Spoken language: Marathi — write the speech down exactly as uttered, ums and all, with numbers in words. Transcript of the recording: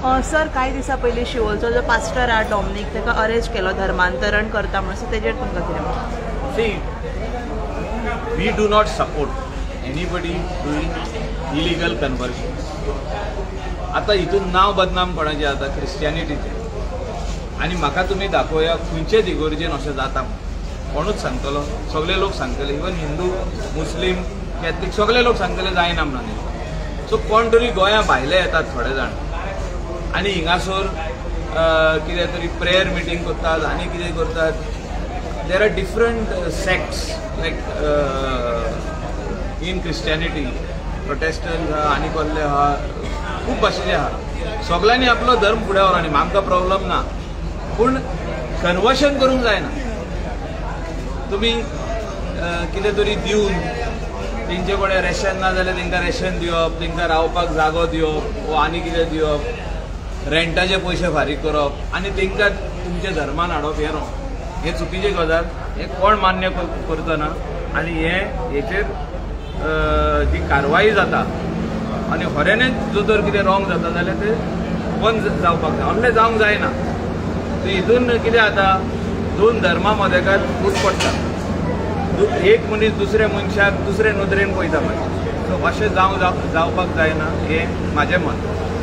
सर कांय दिसा पयलीं शिवोलचो जो पास्टर हा डॉमिनिक ताका अरेस्ट केलो धर्मांतरण करता म्हणून सो तेजेर तुमकां कितें म्हणटा? See we do not support anybody doing illegal conversion. आता हितून नांव बदनाम कोणाचें जाता क्रिश्चियनिटीचें आनी म्हाका तुमी दाखोवया खंयचेच इगोर्जेन अशें जाता कोणूच सांगतलो. सगळे लोक सांगतले इवन हिंदू मुस्लीम कॅथलीक सगळे लोक सांगतले जायना म्हणून. सो कोण तरी गोंया भायले येतात थोडे जाण आनी हिंगासर कितें तरी प्रेयर मिटींग करतात आनी कितें करतात. There are different sects like in Christianity Protestant आहा आनी कसले आहा खूब भाशेचे आहा. सगळ्यांनी आपलो धर्म फुडें व्हरनी आमकां प्रॉब्लम ना पूण कन्वर्शन करूंक जायना. तुमी कितें तरी दिवन तेंचे कडेन रेशन ना जाल्यार तेंकां रेशन दिवप, तेंकां रावपाक जागो दिवप वा आनी कितें दिवप, रेंटाचे पयशे फारीक करप आनी तेंकां तुमच्या धर्मान हाडप हें न्हू. हें चुकीची गजाल. हें कोण मान्य करतना आनी हे हेचेर जी कारवाई जाता आनी खऱ्यानच जो तर कितें रॉंग जाता जाल्यार तें बंद जावपाक जाय. असलें जावंक जायना. सो हितून कितें जाता दोन धर्मा मदेकात फूट पडटा. एक मनीस दुसऱ्या मनशाक दुसरे नदरेन पळयता मागीर. सो अशें जावंक जावपाक जायना हें म्हाजें मत.